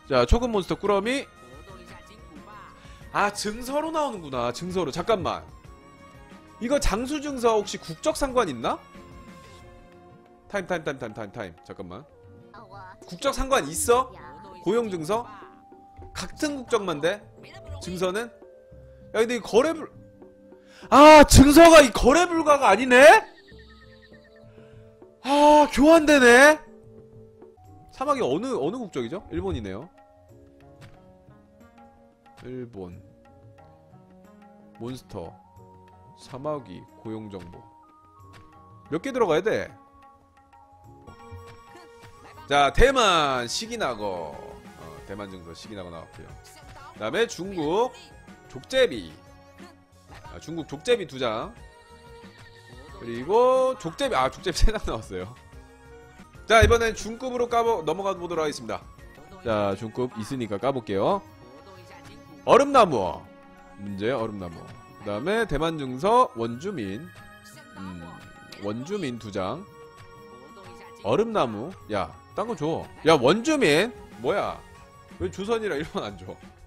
자, 초급 몬스터 꾸러미. 아, 증서로 나오는구나. 증서로. 잠깐만. 이거 장수 증서 혹시 국적 상관 있나? 타임. 잠깐만. 국적 상관 있어? 고용 증서? 같은 국적만 돼? 증서는? 야, 근데 이 거래불 아, 증서가 이 거래불가가 아니네? 아, 교환되네? 사막이 어느 국적이죠? 일본이네요. 일본 몬스터 사마귀 고용정보 몇 개 들어가야 돼? 자, 대만 시기나거 대만 증서 시기나거 나왔고요. 그 다음에 중국 족제비 중국 족제비 2장 그리고 족제비 족제비 3장 나왔어요. 자, 이번엔 중급으로 넘어가 보도록 하겠습니다. 자, 중급 있으니까 까볼게요. 얼음나무 문제 얼음나무. 그 다음에 대만 증서 원주민 원주민 2장 얼음나무. 야, 딴 거 줘. 야, 원주민 뭐야 왜 조선이라 일본 안 줘?